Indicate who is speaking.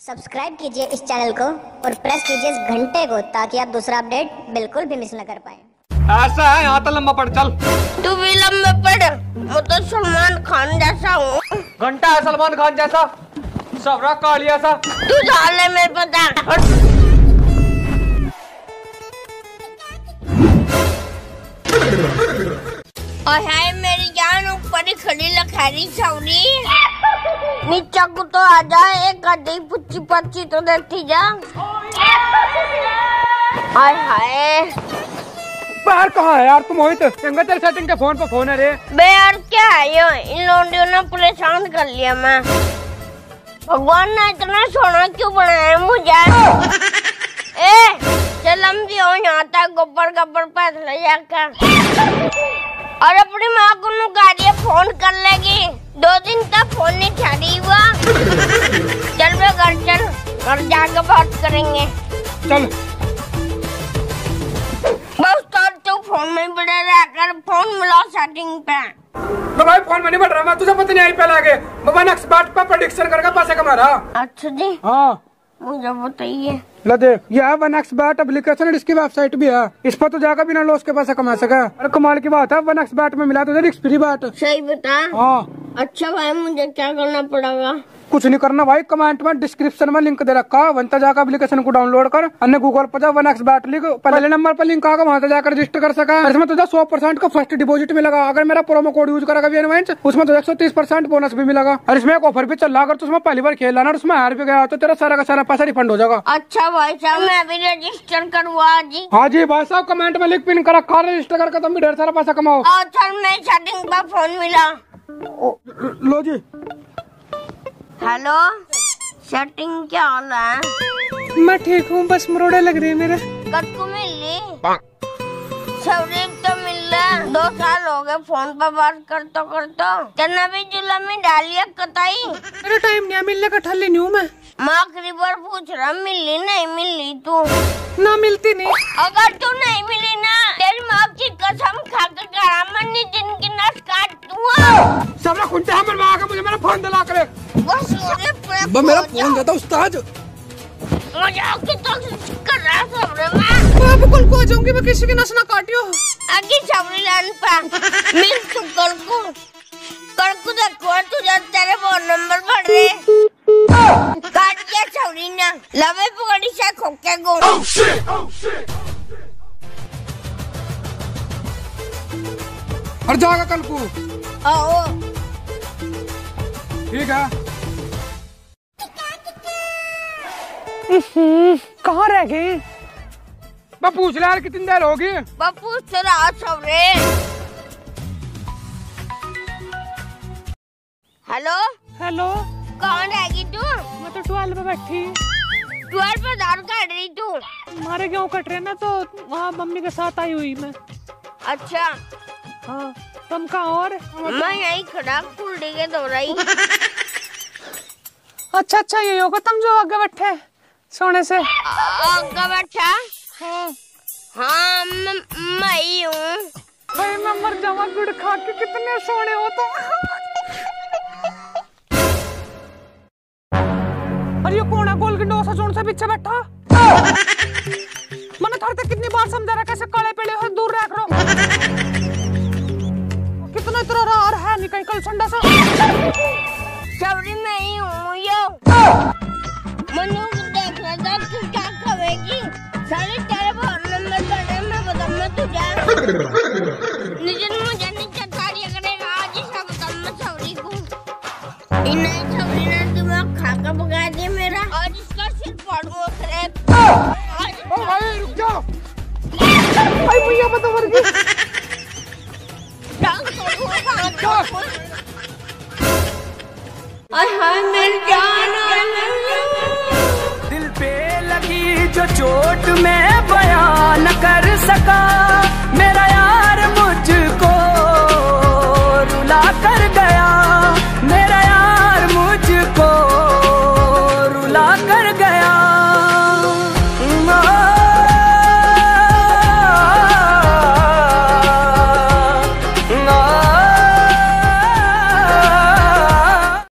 Speaker 1: Subscribe कीजिए इस channel को और प्रेस कीजिए इस घंटे को ताकि आप दूसरा अपडेट बिल्कुल भी मिस न कर पाए।
Speaker 2: ऐसा है, यहाँ तो लंबा पड़ चल।
Speaker 3: तू भी लंबा पड़, मैं तो सलमान खान जैसा हूँ।
Speaker 2: घंटा है सलमान खान जैसा, सबरा काली ऐसा।
Speaker 3: तू डाले में पता। और है मेरी जान ऊपर ही खड़ी लखैरी छौरी। नीचा को तो आ जाए, एक आधी पुच्ची पच्ची तो देती जा। हाय हाय
Speaker 2: बाहर कहाँ है यार तुम? हो तो तेरे सेटिंग के फोन पे फोन है रे।
Speaker 3: बे यार क्या है ये, इन लोगों ने परेशान कर लिया। मैं भगवान ने इतना सोना क्यों बनाया मुझे? ए चल हम भी हो यहाँ तक गोबर गब्बर पैस ले जाकर और अपनी माँ को नुकारिए फोन कर लेगी। 2 दिन तक फोन नहीं छाड़ी हुआ। चल बे घर जाकर बात करेंगे।
Speaker 2: चल
Speaker 3: बस तू फोन में बड़े रहकर फोन मिला सेटिंग पे।
Speaker 2: मैं भाई फोन में नहीं बढ़ रहा, मैं तुझे पता नहीं आई पहले आगे बाबा नेक्स्ट बात पर प्रेडिक्शन करके पैसे कमा रहा।
Speaker 3: अच्छा जी
Speaker 2: हाँ
Speaker 3: मुझे बताइए।
Speaker 2: लो देख, ये है वन एक्स बैट एप्लीकेशन है, इसकी वेबसाइट भी है। इस पर तो जाकर बिना लॉस के पैसे कमा सके। अरे कमाल की बात है, वन एक्स बैट में मिला तुझे रिस्क फ्री बैट।
Speaker 3: सही बता।
Speaker 2: हाँ
Speaker 3: अच्छा भाई मुझे क्या करना पड़ेगा?
Speaker 2: कुछ नहीं करना भाई, कमेंट में डिस्क्रिप्शन में लिंक दे रखा है, वहीं जाकर एप्लीकेशन को डाउनलोड कर। अन्य गूगल पर जा वन एक्स बैट लिख, पहले नंबर पर लिंक आगा, वहाँ जाकर रजिस्टर कर सका। इसमें तुझे 100% का फर्स्ट डिपॉजिट मिलेगा। अगर मेरा प्रोमो कोड यूज करेगा उसमें तो 130% बोनस भी मिलेगा। और इसमें एक ऑफर भी चल रहा, अगर तुम पहली बार खेल रहा उसमें हार भी गया तो तेरा सारा का सारा पैसा रिफंड हो जाएगा।
Speaker 3: अच्छा भाई साहब मैं भी रजिस्टर करवा जी।
Speaker 2: हाँ जी भाई साहब, कमेंट में लिंक पिन कर रखा, रजिस्टर करके तुम भी ढेर सारा पैसा कमाओ।
Speaker 3: अच्छा मैं सेटिंग पर फोन मिला।
Speaker 2: लो जी।
Speaker 3: हेलो सेटिंग क्या हाल है?
Speaker 2: मैं ठीक हूँ, बस मरोड़े लग रही है मेरे।
Speaker 3: कद को मिली सवरी तो मिल रहा। 2 साल हो गए फोन पर बात करते करना भी जुला में डालिया कताई।
Speaker 2: मेरा टाइम नहीं है मिलने का, ठल्ली नहीं हूँ मैं।
Speaker 3: माँ बार पूछ रहा मिली नहीं मिली तू?
Speaker 2: ना मिलती नहीं।
Speaker 3: अगर तू नहीं मिली ना तेरी माँ की कसम खाकर करा मन्नी जिनकी नस काट दूँ।
Speaker 2: सबरा खुंटे हमर माँ का, मुझे मेरा फोन दिला करे।
Speaker 3: बस
Speaker 2: मेरा फोन देता उस्ताद।
Speaker 3: मजाक की तो कर रहा सबरे मैं।
Speaker 2: मैं बिल्कुल को जाऊंगी, मैं किसी की नस ना काटियो।
Speaker 3: आगे सबरी लान पा मिल तू कर को देखो तुझे तेरे फोन नंबर पड़ रहे। काट के सबरी ना लवे पकड़ी से खोके गो।
Speaker 2: हर जाएगा कल को।
Speaker 3: आओ
Speaker 2: ठीक है। कहाँ रह गए? मैं पूछ रहा यार कितनी देर होगी?
Speaker 3: बापू तेरा सबरे। हेलो
Speaker 2: हेलो,
Speaker 3: कौन रहेगी तू?
Speaker 2: मैं तो 12 पे बैठी।
Speaker 3: 12 पे दार काट रही तू?
Speaker 2: हमारे गाँव कट रहे ना, तो वहाँ मम्मी के साथ आई हुई मैं।
Speaker 3: अच्छा
Speaker 2: हाँ, तुम कहाँ? और
Speaker 3: मैं यही खड़ा कुल्डी के दो रही।
Speaker 2: अच्छा ये होगा तुम जो आगे बैठे सोने से।
Speaker 3: आगे बैठा?
Speaker 2: हाँ
Speaker 3: हाँ मैं ही हूँ।
Speaker 2: भाई मैं मर जाऊंगा गुड़ खा के, कितने सोने हो तुम। अरे ये कौन है गोल की डोसा जोन से पीछे बैठा? मैंने थार तक कितनी बार समझा रहा कैसे काले पेड़े हो दूर रख रो। कितना इतना रार है निकल कल संडा सा।
Speaker 3: सबरी मैं ही हूँ यो। मनु देख रहा था तू क्या करेगी? सारे तेरे फोन नंबर पड़े मैं बताऊँ तुझे। निजन मुझे नीचे तारिया करेगा आज ही सब बताऊँ सबरी को। इन्हें सबरी ने दिमाग खा कर भगा दिया मेरा। आज इसका सिर फाड़ूंगा खरेब।
Speaker 2: ओ भाई रुक जाओ। भाई भैया बता मर गई।
Speaker 3: हाय मेरी जान
Speaker 4: दिल पे लगी जो चोट मैं बयान न कर सका, मेरा यार